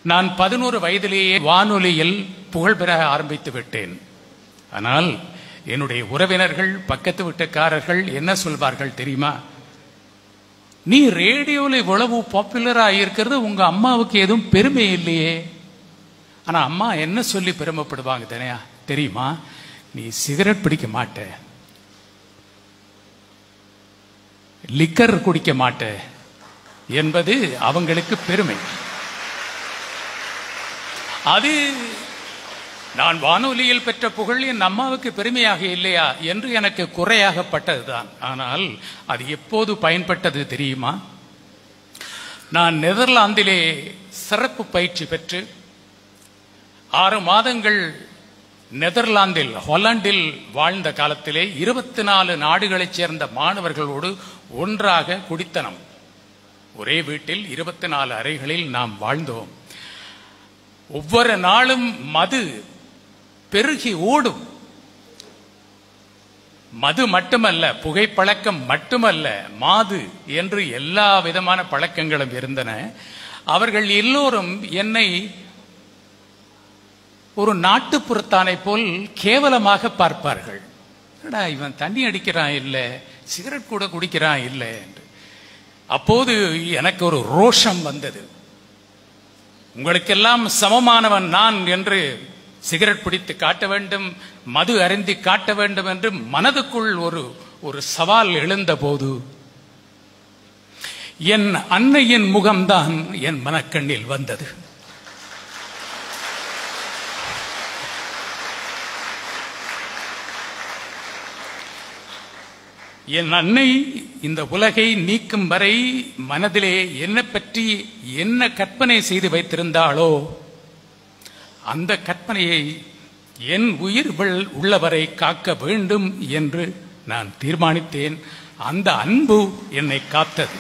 நான் 11 வயதிலேயே வானொலியில் புகழ் பெற ஆரம்பித்து விட்டேன். ஆனால் என்னுடைய உறவினர்கள், பக்கத்து வீட்டுக்காரர்கள் என்ன சொல்வார்கள் தெரியுமா? நீ ரேடியோவில் இவ்வளவு பாப்புலரா இருக்கிறது உங்க அம்மாவுக்கு எதுவும் பெருமை இல்லையே. ஆனா அம்மா என்ன சொல்லி பெருமைப்படுவாங்க தெரியுமா? நீ சிகரெட் பிடிக்க மாட்ட, லிக்கர் குடிக்க மாட்ட என்பது அவங்களுக்கு பெருமை. அது நான் வானொலியில் பெற்ற புகழ் என் அம்மாவுக்கு பெருமையாக இல்லையா என்று எனக்கு குறையாகப்பட்டதுதான். ஆனால் அது எப்போது பயன்பட்டது தெரியுமா? நான் நெதர்லாந்திலே சிறப்பு பயிற்சி பெற்று 6 மாதங்கள் நெதர்லாந்தில், ஹாலண்டில் வாழ்ந்த காலத்திலே 24 நாடுகளைச் சேர்ந்த மாணவர்களோடு ஒன்றாக குடித்தனம். ஒரே வீட்டில் 24 அறைகளில் நாம் வாழ்ந்தோம். ஒவ்வொரு நாளும் மது பெருகி ஓடும். மது மட்டுமல்ல, புகைப்பழக்கம் மட்டுமல்ல, மாது என்று எல்லா விதமான பழக்கங்களும் இருந்தன. அவர்கள் எல்லோரும் என்னை ஒரு நாட்டுப்புறத்தானை போல் கேவலமாக பார்ப்பார்கள். இவன் தண்ணி அடிக்கிறான் இல்லை, சிகரெட் கூட குடிக்கிறான் இல்லை என்று. அப்போது எனக்கு ஒரு ரோஷம் வந்தது. உங்களுக்கெல்லாம் சமமானவன் நான் என்று சிகரெட் பிடித்து காட்ட வேண்டும், மது அருந்தி காட்ட வேண்டும் என்று மனதுக்குள் ஒரு சவால் எழுந்த போது என் அன்னையின் முகம்தான் என் மனக்கண்ணில் வந்தது. என் அன்னை இந்த உலகை நீக்கும் வரை மனதிலே என்ன பற்றி என்ன கற்பனை செய்து வைத்திருந்தாளோ அந்த கற்பனையை என் உயிர் உள்ளவரை காக்க வேண்டும் என்று நான் தீர்மானித்தேன். அந்த அன்பு என்னை காத்தது.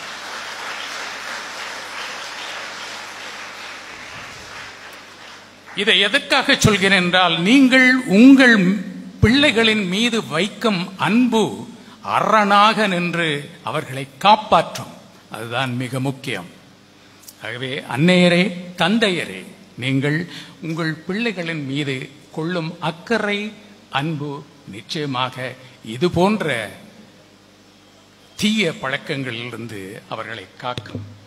இதை எதற்காக சொல்கிறேன் என்றால், நீங்கள் உங்கள் பிள்ளைகளின் மீது வைக்கும் அன்பு அரணாக நின்று அவர்களை காப்பாற்றும். அதுதான் மிக முக்கியம். ஆகவே அன்னையரே, தந்தையரே, நீங்கள் உங்கள் பிள்ளைகளின் மீது கொள்ளும் அக்கறை, அன்பு நிச்சயமாக இது போன்ற தீய பழக்கங்களிலிருந்து அவர்களை காக்கும்.